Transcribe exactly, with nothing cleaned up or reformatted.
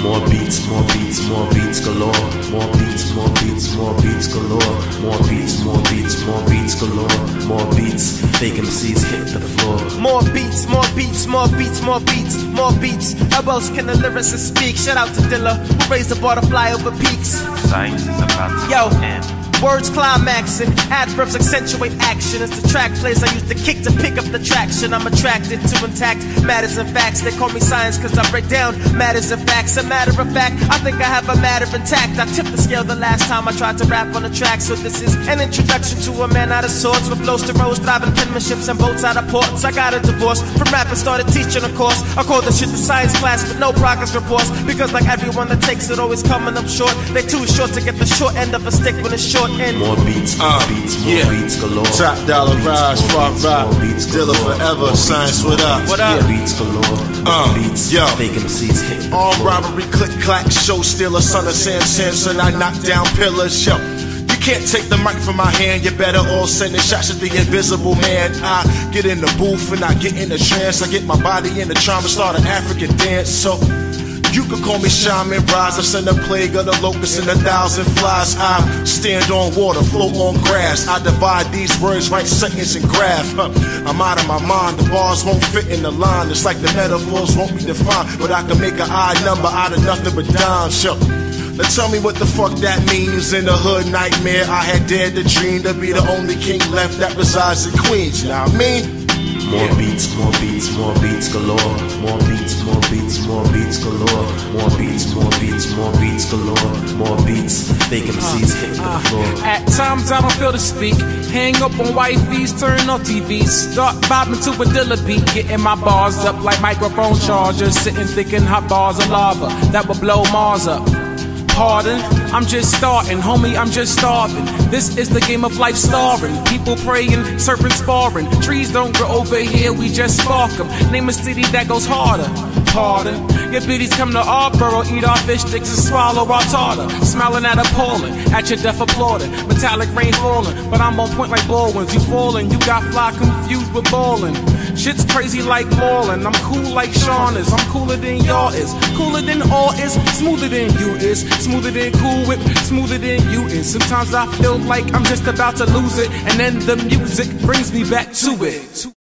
More beats, more beats, more beats galore. More beats, more beats, more beats galore. More beats, more beats, more beats galore. More beats, fake M Cs hit the floor. More beats, more beats, more beats, more beats, more beats. How else can the lyricist speak? Shout out to Dilla, who raised the bar to fly over peaks. Science is about to Yo. end. Words climaxing, adverbs accentuate action. As the track plays, I use the kick to pick up the traction. I'm attracted to intact matters and facts. They call me science cause I break down matters and facts. A matter of fact, I think I have a matter intact. I tipped the scale the last time I tried to rap on the track. So this is an introduction to a man out of sorts, with flows to rows, driving penmanships and boats out of ports. I got a divorce from rap and started teaching a course. I call this shit the science class with no progress reports, because like everyone that takes it always coming up short. They too short to get the short end of a stick when it's short. More beats, more uh, beats, more yeah. beats galore. Top dollar rise, far rock, Dilla forever, science, what up? What up? Yeah, beats galore. Uh, beats, yo. fake M Cs hit the Armed floor. robbery, click clack, show stealer, son of Sam Samson. I knock down pillars, yo. You can't take the mic from my hand. You better all sending shots at the invisible man. I get in the booth and I get in the trance. I get my body in the trauma, start an African dance. So you could call me Shaman Rise. I send a plague of the locusts and a thousand flies. I stand on water, float on grass. I divide these words, write sentence and graph. Huh. I'm out of my mind, the bars won't fit in the line. It's like the metaphors won't be defined, but I can make an odd number out of nothing but dimes. Yo. Now tell me what the fuck that means. In the hood nightmare, I had dared to dream to be the only king left that resides in Queens. You know what I mean? More beats, more beats, more beats galore. More beats, more beats, more beats galore. More beats, more beats, more beats galore. More beats, fake M Cs hit the floor. At times I don't feel to speak. Hang up on wifeys, turn on T Vs. Start vibing to a Dilla beat. Getting my bars up like microphone chargers. Sitting thinking hot bars of lava that will blow Mars up. Pardon, I'm just starting, homie, I'm just starving. This is the game of life starring. People praying, serpents sparring. Trees don't grow over here, we just spark them. Name a city that goes harder. Pardon, your biddies come to our borough, eat our fish sticks and swallow our tartar. Smiling at appalling, at your death applauding. Metallic rain falling, but I'm on point like Baldwin's. You falling, you got fly confused with ballin'. Shit's crazy like Marlin. I'm cool like Sean is. I'm cooler than y'all is. Cooler than all is. Smoother than you is. Smoother than Cool Whip. Smoother than you is. Sometimes I feel like I'm just about to lose it, and then the music brings me back to it.